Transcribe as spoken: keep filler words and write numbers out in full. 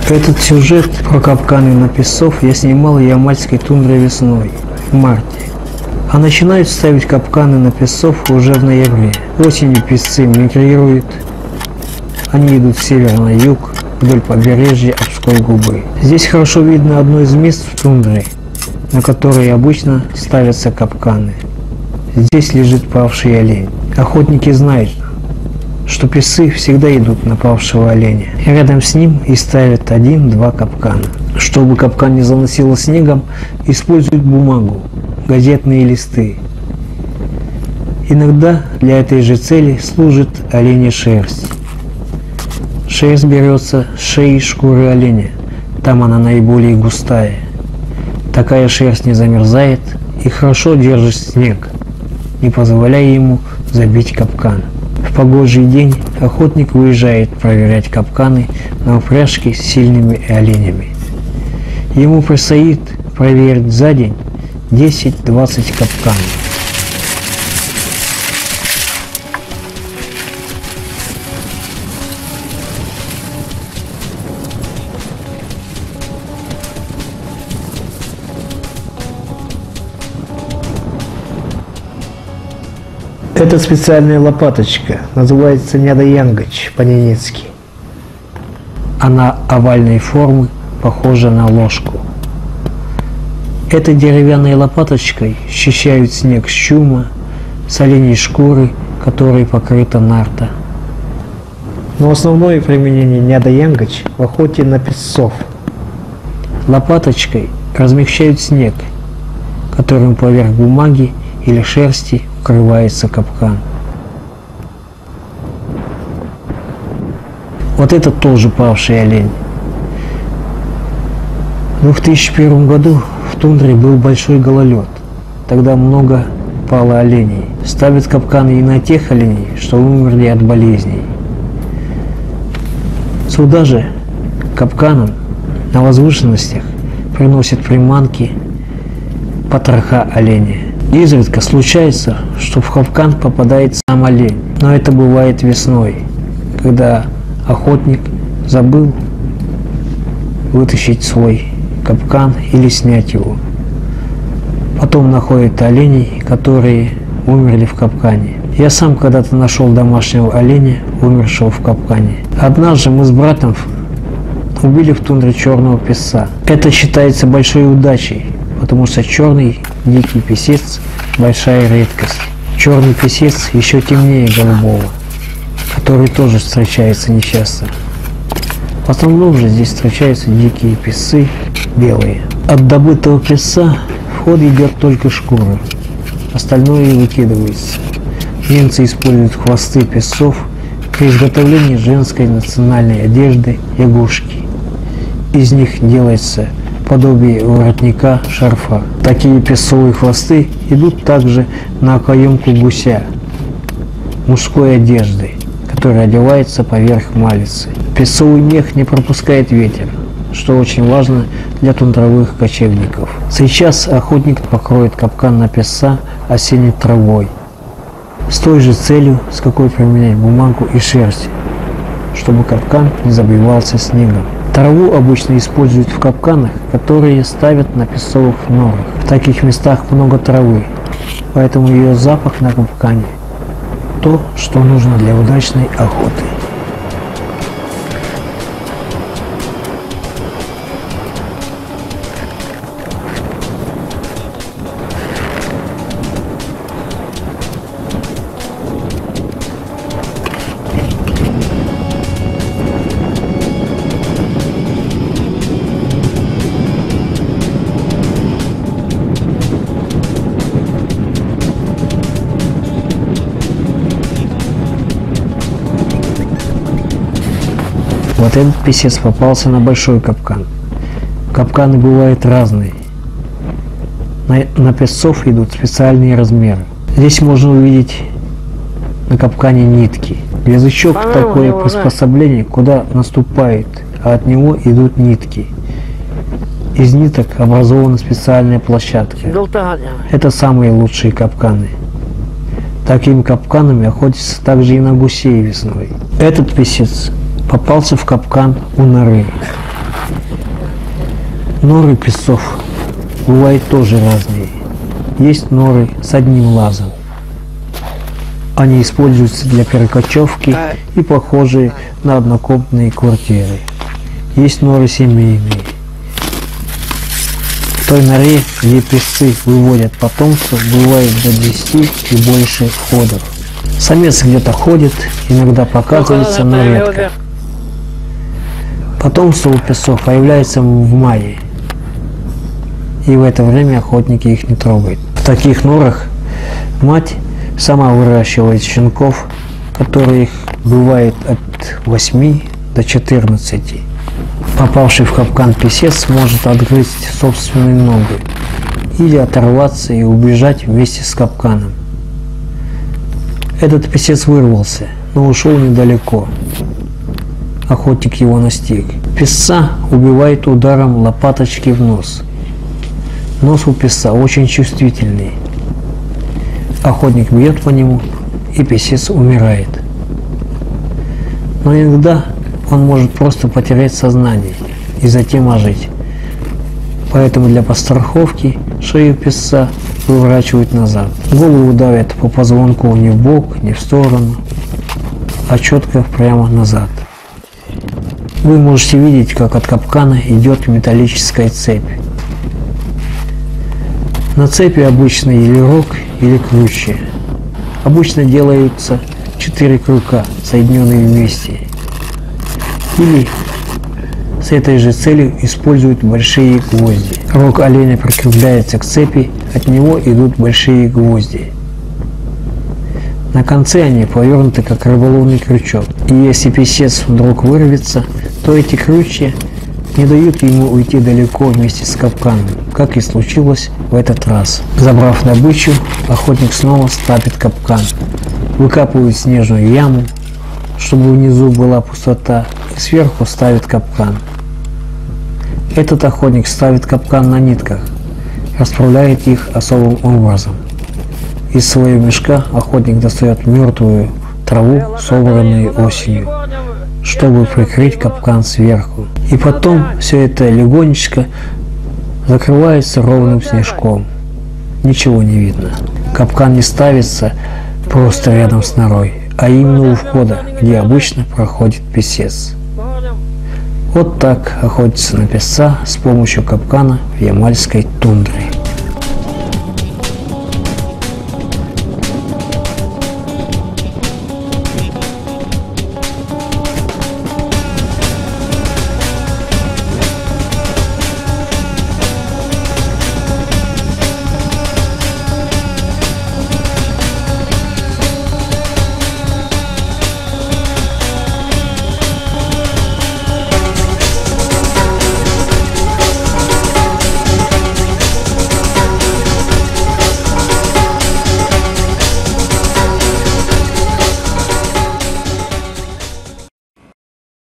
Этот сюжет про капканы на песцов я снимал в Ямальской тундре весной, в марте. А начинают ставить капканы на песцов уже в ноябре. Осенью песцы мигрируют. Они идут с севера на юг, вдоль побережья Обской губы. Здесь хорошо видно одно из мест в тундре, на которые обычно ставятся капканы. Здесь лежит павший олень. Охотники знают, что песцы всегда идут на павшего оленя. И рядом с ним и ставят один-два капкана. Чтобы капкан не заносило снегом, используют бумагу, газетные листы. Иногда для этой же цели служит оленя шерсть. Шерсть берется с шеи шкуры оленя, там она наиболее густая. Такая шерсть не замерзает и хорошо держит снег, не позволяя ему забить капкан. В погожий день охотник выезжает проверять капканы на упряжке с сильными оленями. Ему предстоит проверить за день десять-двадцать капканов. Эта специальная лопаточка называется нядоянгач по-ненецки. Она овальной формы, похожа на ложку. Этой деревянной лопаточкой счищают снег с чума, с оленей шкуры, которой покрыта нарта. Но основное применение нядоянгач в охоте на песцов. Лопаточкой размягчают снег, которым поверх бумаги или шерсти укрывается капкан. Вот это тоже павший олень. В две тысячи первом году в тундре был большой гололед. Тогда много пало оленей. Ставят капканы и на тех оленей, что умерли от болезней. Сюда же капканам на возвышенностях приносят приманки, потроха оленя. Изредка случается, что в капкан попадает сам олень, но это бывает весной, когда охотник забыл вытащить свой капкан или снять его. Потом находят оленей, которые умерли в капкане. Я сам когда-то нашел домашнего оленя, умершего в капкане. Однажды мы с братом убили в тундре черного песца. Это считается большой удачей, потому что черный дикий песец – большая редкость. Черный песец еще темнее голубого, который тоже встречается нечасто. В основном же здесь встречаются дикие песцы белые. От добытого песца в ход идет только шкура, остальное выкидывается. Немцы используют хвосты песцов при изготовлении женской национальной одежды ягушки. Из них делается подобие воротника, шарфа. Такие песцовые хвосты идут также на окоемку гуся, мужской одежды, которая одевается поверх малицы. Песцовый мех не пропускает ветер, что очень важно для тундровых кочевников. Сейчас охотник покроет капкан на песца осенней травой, с той же целью, с какой применять бумагу и шерсть, чтобы капкан не забивался снегом. Траву обычно используют в капканах, которые ставят на песцовых норах. В таких местах много травы, поэтому ее запах на капкане – то, что нужно для удачной охоты. Вот этот песец попался на большой капкан. Капканы бывают разные. На, на песцов идут специальные размеры. Здесь можно увидеть на капкане нитки. Язычок – такое приспособление, куда наступает, а от него идут нитки. Из ниток образована специальная площадка. Это самые лучшие капканы. Такими капканами охотятся также и на гусей весной. Этот песец попался в капкан у норы. Норы песцов бывают тоже разные. Есть норы с одним лазом. Они используются для перекочевки и похожие на однокомнатные квартиры. Есть норы семейные. В той норе, где песцы выводят потомство, бывает до десяти и больше входов. Самец где-то ходит, иногда показывается, но редко. Потомство у песцов появляется в мае, и в это время охотники их не трогают. В таких норах мать сама выращивает щенков, которых бывает от восьми до четырнадцати. Попавший в капкан песец может отгрызть собственную ногу или оторваться и убежать вместе с капканом. Этот песец вырвался, но ушел недалеко. Охотник его настиг. Песца убивает ударом лопаточки в нос. Нос у песца очень чувствительный. Охотник бьет по нему, и песец умирает. Но иногда он может просто потерять сознание и затем ожить. Поэтому для подстраховки шею песца выворачивают назад. Голову давят по позвонку не в бок, не в сторону, а четко прямо назад. Вы можете видеть, как от капкана идет металлическая цепь. На цепи обычно или рог, или крючья. Обычно делаются четыре крюка, соединенные вместе. Или с этой же целью используют большие гвозди. Рог оленя прикрепляется к цепи, от него идут большие гвозди. На конце они повернуты как рыболовный крючок. И если песец вдруг вырвется, то эти крючья не дают ему уйти далеко вместе с капканом, как и случилось в этот раз. Забрав добычу, охотник снова ставит капкан, выкапывает снежную яму, чтобы внизу была пустота, и сверху ставит капкан. Этот охотник ставит капкан на нитках, расправляет их особым образом. Из своего мешка охотник достает мертвую траву, собранную осенью, чтобы прикрыть капкан сверху. И потом все это легонечко закрывается ровным снежком. Ничего не видно. Капкан не ставится просто рядом с норой, а именно у входа, где обычно проходит песец. Вот так охотится на песца с помощью капкана в ямальской тундре.